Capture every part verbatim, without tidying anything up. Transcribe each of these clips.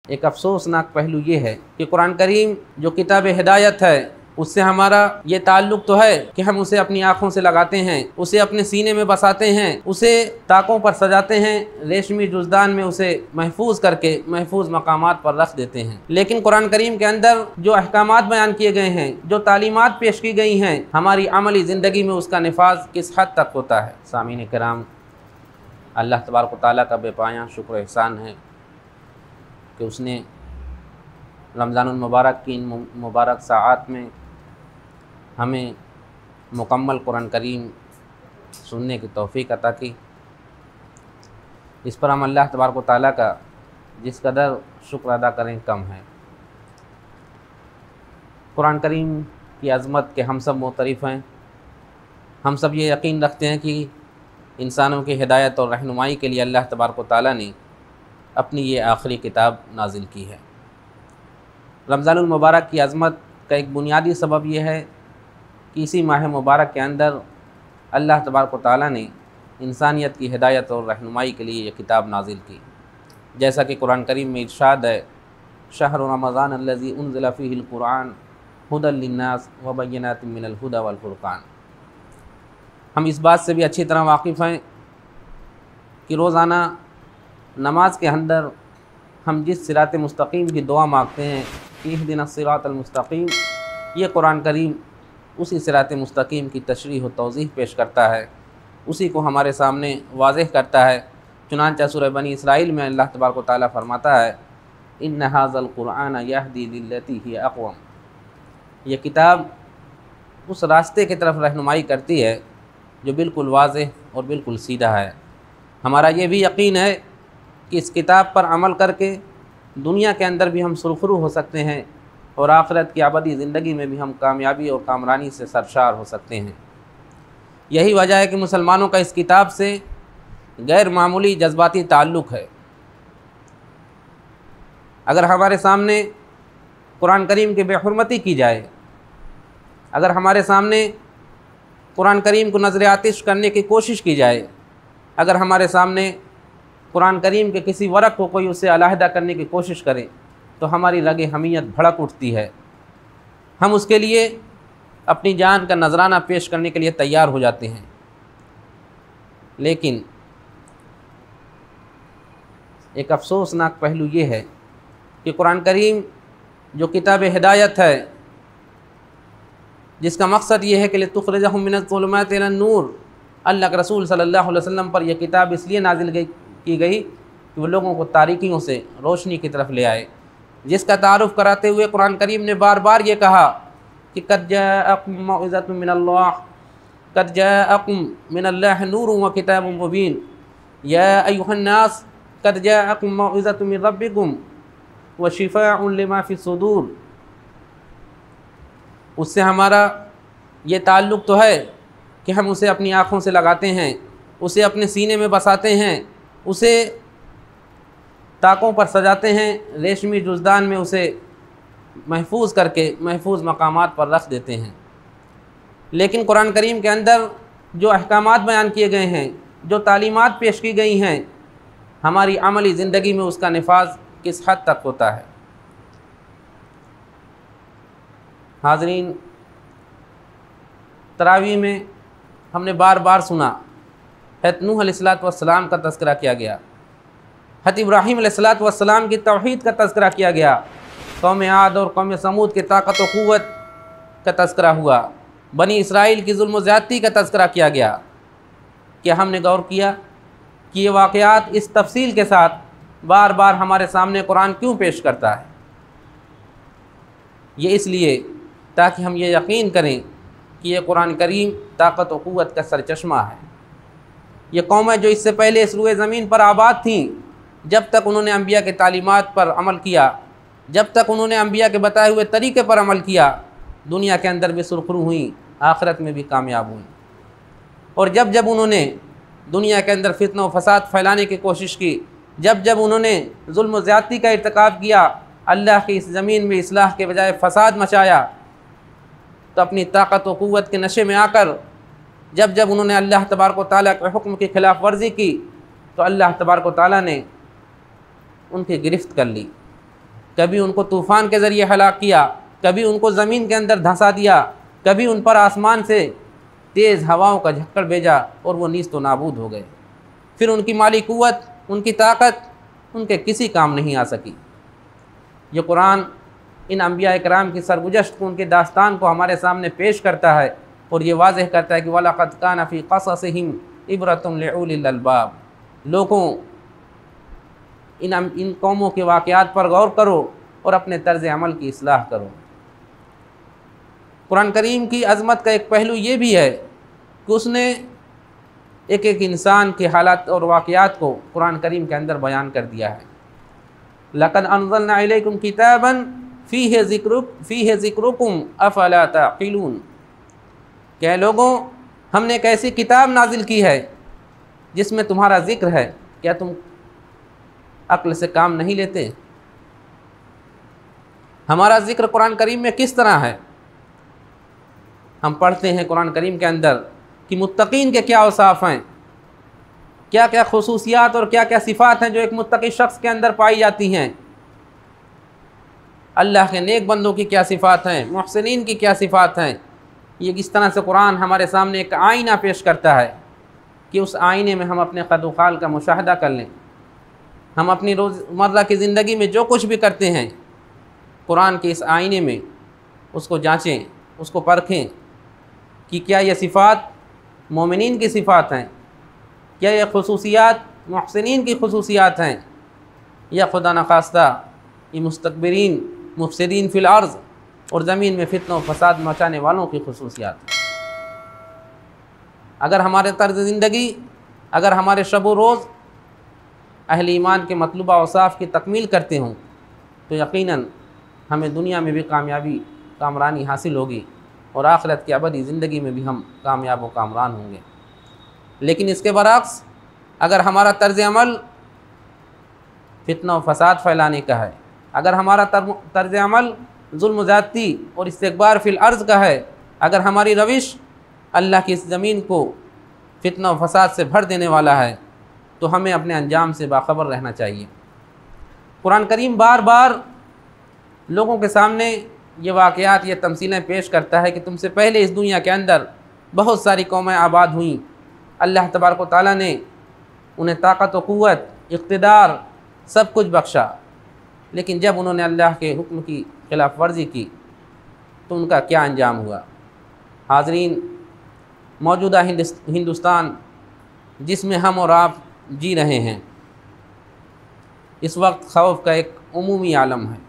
एक अफसोसनाक पहलू ये है कि कुरान करीम जो किताब हिदायत है उससे हमारा ये ताल्लुक़ तो है कि हम उसे अपनी आँखों से लगाते हैं, उसे अपने सीने में बसाते हैं, उसे ताकों पर सजाते हैं, रेशमी जुज़दान में उसे महफूज करके महफूज मकामात पर रख देते हैं। लेकिन कुरान करीम के अंदर जो अहकामात बयान किए गए हैं, जो तालीमात पेश की गई हैं, हमारी अमली ज़िंदगी में उसका निफाज किस हद तक होता है। सामीन किराम, अल्लाह तबारक व तआला का बेपाया शुक्र एहसान है कि उसने रमज़ानुल मुबारक की इन मुबारक साआत में हमें मुकम्मल कुरान करीम सुनने की तौफ़ीक़ अता की। इस पर हम अल्लाह तबारक व तआला का जिस कदर शुक्र अदा करें कम है। कुरान करीम की अज़मत के हम सब मोतरिफ़ हैं। हम सब ये यकीन रखते हैं कि इंसानों की हिदायत और रहनुमाई के लिए अल्लाह तबारक व तआला ने अपनी ये आखिरी किताब नाजिल की है। रमज़ानुल मुबारक की अज़मत का एक बुनियादी सबब यह है कि इसी माह मुबारक के अंदर अल्लाह तबारक व तआला ने इंसानियत की हिदायत और रहनुमाई के लिए ये किताब नाजिल की। जैसा कि कुरान करीम में इरशाद है, शहर रमज़ान अल्लज़ी उन्ज़िला फ़ीहिल कुरान हुदल लिन्नास व बय्यिनातिम मिनल हुदा वल फ़ुरक़ान। हम इस बात से भी अच्छी तरह वाकिफ़ हैं कि रोज़ाना नमाज के अंदर हम जिस सिरात मुस्तकीम की दुआ मांगते हैं कि इहदिनस सिरातल मुस्तकीम, ये कुरान करीम उसी सिरात मुस्तकीम की तशरीह व तौज़ीह पेश करता है, उसी को हमारे सामने वाज़ेह करता है। चुनांचे सूरह बनी इसराइल में अल्लाह तबारक व तआला फरमाता है, इन्न हाज़ल कुरआन यहदी लिल्लती हिय अक़वम। ये किताब उस रास्ते की तरफ रहनुमाई करती है जो बिल्कुल वाज़ेह और बिल्कुल सीधा है। हमारा ये भी यकीन है कि इस किताब पर अमल करके दुनिया के अंदर भी हम सुरखरू हो सकते हैं और आखिरत की अबदी ज़िंदगी में भी हम कामयाबी और कामरानी से सरशार हो सकते हैं। यही वजह है कि मुसलमानों का इस किताब से गैर मामूली जज्बाती ताल्लुक़ है। अगर हमारे सामने कुरान करीम की बेहुरमती की जाए, अगर हमारे सामने कुरान करीम को नज़र आतिश करने की कोशिश की जाए, अगर हमारे सामने कुरान करीम के किसी वरक़ को कोई उससे अलहदा करने की कोशिश करे तो हमारी रगे हमीयत भड़क उठती है। हम उसके लिए अपनी जान का नजराना पेश करने के लिए तैयार हो जाते हैं। लेकिन एक अफसोसनाक पहलू ये है कि कुरान करीम जो किताब हिदायत है, जिसका मकसद ये है कि लितुख़रिजहुम मिनज़्ज़ुलुमाति इलन-नूर, अल्लाह के रसूल सल्लल्लाहु अलैहि वसल्लम पर यह किताब इसलिए नाजिल गई की गई कि वो लोगों को तारीकियों से रोशनी की तरफ ले आए। जिसका तारुफ़ कराते हुए कुरान करीम ने बार बार ये कहा कि क़द जाअकुम मौइज़तुम मिनल्लाह क़द जाअकुम मिनल्लाहि नूरुन व किताबुम मुबीन या अय्युहन्नास क़द जाअकुम मौइज़तुम मिन रब्बिकुम व शिफ़ाउन लिमा फ़िस्सुदूर। उससे हमारा ये ताल्लुक़ तो है कि हम उसे अपनी आँखों से लगाते हैं, उसे अपने सीने में बसाते हैं, उसे ताकों पर सजाते हैं, रेशमी जुज़दान में उसे महफूज करके महफूज मकामात पर रख देते हैं। लेकिन कुरान करीम के अंदर जो अहकामात बयान किए गए हैं, जो तालीमात पेश की गई हैं, हमारी अमली ज़िंदगी में उसका निफाज किस हद तक होता है। हाज़रीन, तरावी में हमने बार बार सुना हज़रत नूह अलैहिस्सलातु वस्सलाम का तज़किरा किया गया, हज़रत इब्राहीम अलैहिस्सलातु वस्सलाम की तौहीद का तज़किरा किया गया, कौम आद और कौम समूद की ताकत व क़ुव्वत का तज़किरा हुआ, बनी इसराइल की जुल्म व ज़्यादती का तज़किरा किया गया। क्या हमने गौर किया कि ये वाक़यात इस तफसील के साथ बार बार हमारे सामने कुरान क्यों पेश करता है? ये इसलिए ताकि हम ये यकीन करें कि ये कुरान करीम ताकत व क़ुव्वत का सरचश्मा है। ये कौमें जो इससे पहले इस रुए ज़मीन पर आबाद थीं, जब तक उन्होंने अंबिया के तालीमात पर अमल किया, जब तक उन्होंने अंबिया के बताए हुए तरीक़े पर अमल किया, दुनिया के अंदर भी सुरखरू हुई, आखिरत में भी कामयाब हुई। और जब जब उन्होंने दुनिया के अंदर फितना व फसाद फैलाने की कोशिश की, जब जब उन्होंने जुल्म व ज़्यादती का इर्तिकाब किया, अल्लाह की इस ज़मीन में इस्लाह के बजाय फ़साद मचाया, तो अपनी ताकत व क़ुव्वत के नशे में आकर जब जब उन्होंने अल्लाह तबारक व तआला के हुक्म की खिलाफ वर्जी की तो अल्लाह तबारक व तआला ने उनकी गिरफ्त कर ली। कभी उनको तूफ़ान के ज़रिए हलाक किया, कभी उनको ज़मीन के अंदर धंसा दिया, कभी उन पर आसमान से तेज़ हवाओं का झक्कड़ भेजा और वो नीस्त व नाबूद हो गए। फिर उनकी माली क़ुव्वत, उनकी ताकत उनके किसी काम नहीं आ सकी। ये कुरान इन अंबिया इकराम की सरगुज़श्त को, उनके दास्तान को हमारे सामने पेश करता है और ये वाज़ेह करता है कि वलक़द कान फ़ी क़ससिहिम इब्रतुन लिउलिल अलबाब। लोगों, इन इन कौमों के वाक़यात पर गौर करो और अपने तर्ज़ अमल की इस्लाह करो। कुरान करीम की अज़मत का एक पहलू ये भी है कि उसने एक एक इंसान के हालात और वाक़यात को कुरान करीम के अंदर बयान कर दिया है। लक़द अनज़लना इलैकुम किताबन फ़ीहि ज़िक्रु फ़ीहि ज़िक्रुकुम अफ़ला ताक़िलून। क्या लोगों, हमने एक ऐसी किताब नाजिल की है जिसमें तुम्हारा ज़िक्र है, क्या तुम अक्ल से काम नहीं लेते? हमारा ज़िक्र कुरान करीम में किस तरह है? हम पढ़ते हैं कुरान करीम के अंदर कि मुत्तकीन के क्या औसाफ़ हैं, क्या क्या खुसूसियात और क्या क्या सिफ़ात हैं जो एक मुत्तकी शख्स के अंदर पाई जाती हैं। अल्लाह के नेक बंदों की क्या सिफ़ात हैं, मुहसिनीन की क्या सिफ़ात हैं। ये इस तरह से कुरान हमारे सामने एक आईना पेश करता है कि उस आईने में हम अपने क़द व ख़ाल का मुशाहदा कर लें। हम अपनी रोज़मर्रा की ज़िंदगी में जो कुछ भी करते हैं, कुरान के इस आईने में उसको जाँचें, उसको परखें कि क्या ये सिफ़ात मोमिनीन की सिफ़ात हैं, क्या ये खुसूसियात मुहसिनीन की खुसूसियात हैं, या खुदा न खास्ता ये मुस्तकबिरीन मुफ़सिदीन फ़िल अर्ज़ और ज़मीन में फितना और फ़साद मचाने वालों की खुसूसियात हैं। अगर हमारे तर्ज़ ज़िंदगी, अगर हमारे शब व रोज़ अहले ईमान के मतलूबा औसाफ़ की तकमील करते हों तो यकीनन हमें दुनिया में भी कामयाबी कामरानी हासिल होगी और आखिरत की अबदी ज़िंदगी में भी हम कामयाब व कामरान होंगे। लेकिन इसके बरअक्स अगर हमारा तर्ज़ अमल फितना व फ़साद फैलाने का है, अगर हमारा तर्ज़ अमल जुल्म ज़्यादती और इस्तिकबार फ़िल अर्ज़ का है, अगर हमारी रविश अल्लाह की इस ज़मीन को फितना व फ़साद से भर देने वाला है, तो हमें अपने अंजाम से बाखबर रहना चाहिए। कुरान करीम बार बार लोगों के सामने ये वाक़यात, ये तमसीलें पेश करता है कि तुमसे पहले इस दुनिया के अंदर बहुत सारी कौमें आबाद हुईं। अल्लाह तबारक व तआला ने उन्हें ताकत व क़ुव्वत, इक़्तिदार सब कुछ बख्शा, लेकिन जब उन्होंने अल्लाह के हुक्म की खिलाफ वर्जी की तो उनका क्या अंजाम हुआ। हाज़रीन, मौजूदा हिंदुस्तान जिसमें हम और आप जी रहे हैं, इस वक्त खौफ का एक उमूमी आलम है।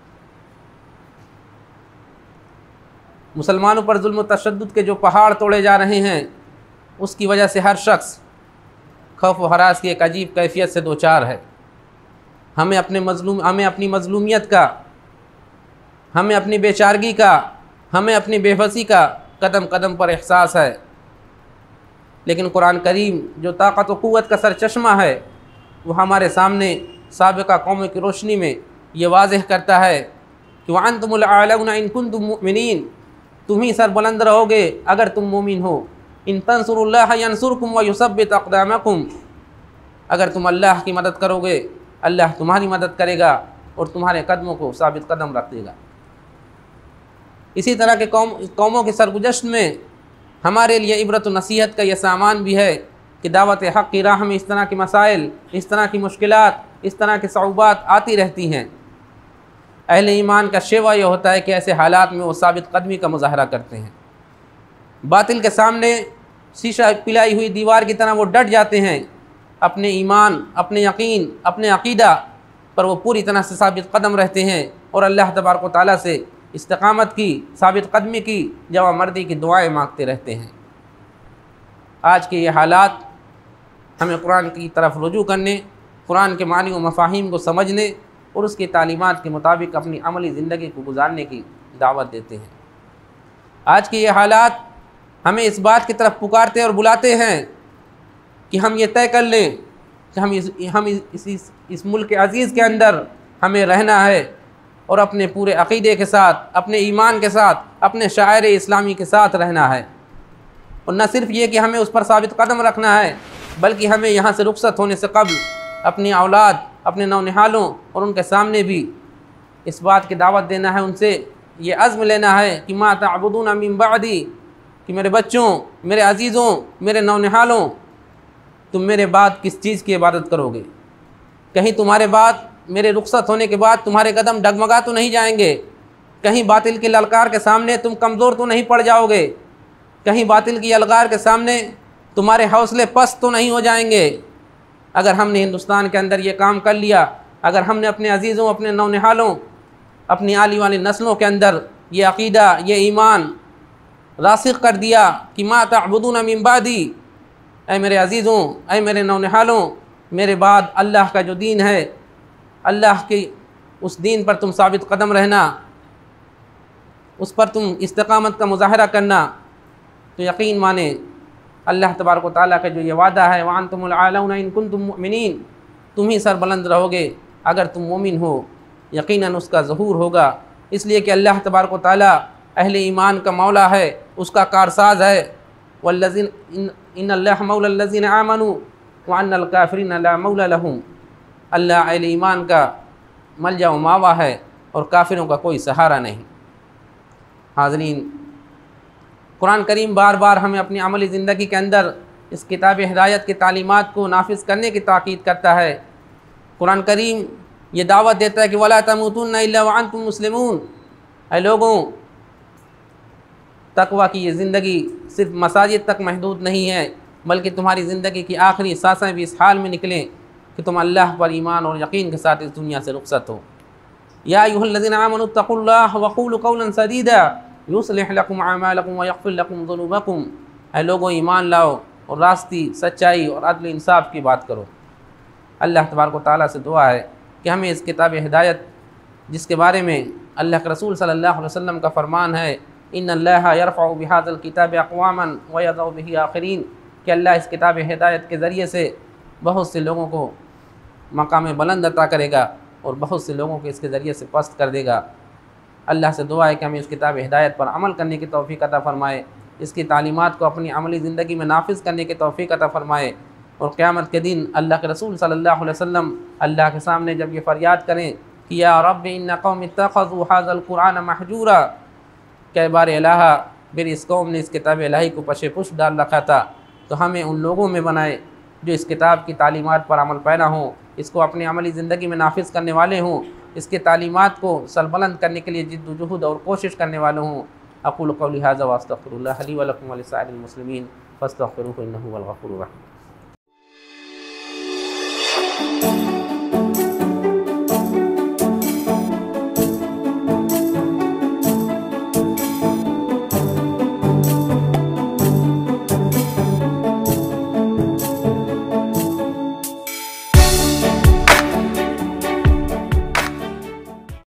मुसलमानों पर जुल्म तशद्दुद के जो पहाड़ तोड़े जा रहे हैं, उसकी वजह से हर शख्स खौफ व हरास की एक अजीब कैफियत से दो चार है। हमें अपने मजलूम हमें अपनी मजलूमियत का, हमें अपनी बेचारगी का, हमें अपनी बेबसी का कदम कदम पर एहसास है। लेकिन कुरान करीम जो ताकत व क़ुव्वत का सरचश्मा है, वो हमारे सामने साबिक़ा कौमों की रोशनी में ये वाज़ेह करता है कि व अंतुमुल आलौना इन कुंतुम मुमिनीन, तुम ही सर बुलंद रहोगे अगर तुम मोमिन हो। इन तंसुरुल्लाह यंसुरकुम व युसब्बित अक़दामकुम, अगर तुम अल्लाह की मदद करोगे, अल्लाह तुम्हारी मदद करेगा और तुम्हारे कदमों को साबित कदम रख देगा। इसी तरह के कौम कौमों के सरगुज़श्त में हमारे लिए इबरत व नसीहत का यह सामान भी है कि दावत हक़ की राह में इस तरह के मसाइल, इस तरह की मुश्किलात, इस तरह के सऊबात आती रहती हैं। अहले ईमान का शेवा यह होता है कि ऐसे हालात में वो साबित कदमी का मुज़ाहरा करते हैं। बातिल के सामने शीशा पिलाई हुई दीवार की तरह वो डट जाते हैं। अपने ईमान, अपने यकीन, अपने अक़ीदा पर वो पूरी तरह से साबित कदम रहते हैं और अल्लाह तबारक व तआला से इस्तिक़ामत की, साबित कदमी की, जवामर्दी की दुआएं मांगते रहते हैं। आज के ये हालात हमें कुरान की तरफ रुजू करने, कुरान के मानी व मफ़ाहीम को समझने और उसकी तालीमात के मुताबिक अपनी अमली ज़िंदगी को गुजारने की दावत देते हैं। आज के ये हालात हमें इस बात की तरफ पुकारते और बुलाते हैं कि हम ये तय कर लें कि हम इस हम इस इस, इस मुल्क अज़ीज़ के अंदर हमें रहना है और अपने पूरे अक़ीदे के साथ, अपने ईमान के साथ, अपने शायर इस्लामी के साथ रहना है। और न सिर्फ ये कि हमें उस पर साबित कदम रखना है, बल्कि हमें यहाँ से रुखसत होने से कबल अपनी औलाद, अपने नौनिहालों और उनके सामने भी इस बात की दावत देना है, उनसे ये अज़्म लेना है कि मा तअबुदून मिन बअदी, कि मेरे बच्चों, मेरे अज़ीज़ों, मेरे नौनिहालों, तुम मेरे बाद किस चीज़ की इबादत करोगे? कहीं तुम्हारे बाद, मेरे रुखसत होने के बाद तुम्हारे कदम डगमगा तो नहीं जाएंगे? कहीं बातिल की ललकार के सामने तुम कमज़ोर तो नहीं पड़ जाओगे? कहीं बातिल की ललकार के सामने तुम्हारे हौसले पस्त तो नहीं हो जाएंगे? अगर हमने हिंदुस्तान के अंदर ये काम कर लिया, अगर हमने अपने अजीज़ों, अपने नौनिहालों, अपनी आली वाली नस्लों के अंदर ये अक़ीदा, ये ईमान रासिख़ कर दिया कि मा तअबुदून मिन बादी, ऐ मेरे अजीज़ों, ऐ मेरे नौनिहालों, मेरे बाद अल्लाह का जो दीन है, अल्लाह की उस दीन पर तुम साबित कदम रहना, उस पर तुम इस्तिक़ामत का मुज़ाहरा करना, तो यकीन माने अल्लाह तबारक व तआला का जो ये वादा है, व अंतुमुल आलौना इन कुंतुम मुमिनीन, तुम ही सरबुलंद रहोगे अगर तुम मोमिन हो, यकीनन उसका ज़हूर होगा। इसलिए कि अल्लाह तबारक व तआला अहले ईमान का मौला है, उसका कारसाज है। वल्लज़ीन इन्नल्लाह मौलल्लज़ीना आमनू व अन्नल काफ़िरीन ला मौला लहुम, अल्लाह अहले ईमान का मलजा व मावा है और काफिरों का कोई सहारा नहीं। हाज़रीन, कुरान करीम बार बार हमें अपनी अमली ज़िंदगी के अंदर इस किताब हिदायत की तालीमात को नाफिज़ करने की ताक़ीद करता है। कुरान करीम ये दावत देता है कि वला तमूतुन्ना इल्ला व अंतुम मुस्लिमून, ऐ लोगों, तक़वा की ये ज़िंदगी सिर्फ़ मसाजिद तक महदूद नहीं है, बल्कि तुम्हारी ज़िंदगी की आखिरी सांसें भी इस हाल में निकलें कि तुम अल्लाह पर ईमान और यकीन के साथ इस दुनिया से रुखसत हो। या अय्युहल्लज़ीना आमनू इत्तक़ुल्लाह व क़ूलू क़ौलन सदीदा युस्लिह लकुम अमालकुम व यग़फ़िर लकुम ज़ुनूबकुम, ऐ लोगों, ईमान लाओ और रास्ती, सच्चाई और अदल इंसाफ की बात करो। अल्लाह तबारक व तआला से दुआ है कि हमें इस किताब हिदायत, जिसके बारे में अल्लाह के रसूल सल्लल्लाहु अलैहि वसल्लम का फ़रमान है, इन्नल्लाह यरफ़उ बिहाज़ल किताबि अक़वामन व यज़उ बिही आख़िरीन, कि अल्लाह इस किताब हिदायत के ज़रिए से बहुत से लोगों को मकाम बुलंद अता करेगा और बहुत से लोगों को इसके ज़रिए से पस्त कर देगा। अल्लाह से दुआ है कि हमें इस किताब हिदायत पर अमल करने की तौफ़ीक़ अता फ़रमाए, इसकी तालीमात को अपनी अमली ज़िंदगी में नाफिज़ करने की तौफ़ीक़ अता फ़रमाए, और क़यामत के दिन अल्लाह के रसूल सल्लल्लाहु अलैहि वसल्लम अल्लाह के सामने जब ये फ़रियाद करें कि या रब्बि इन्ना क़ौमी इत्तख़ज़ू हाज़ल क़ुरआन महजूरा, कै बार इलाहा, मेरी इस कौम ने इस किताब इलाही को पशे पुश डाल रखा था, तो हमें उन लोगों में बनाए जो इस किताब की तालीमात पर अमल पैरा हों, इसको अपनी अमली ज़िंदगी में नाफिज़ करने वाले हों, इसके तालीमात को सरबुलंद करने के लिए जिद्दोजहद और कोशिश करने वाले हों। अक़ूलु क़ौली हाज़ा व अस्तग़फ़िरुल्लाह ली व लकुम व लिसाइरिल मुस्लिमीन फ़स्तग़फ़िरूहु इन्नहु हुवल गफ़ूरुर रहीम।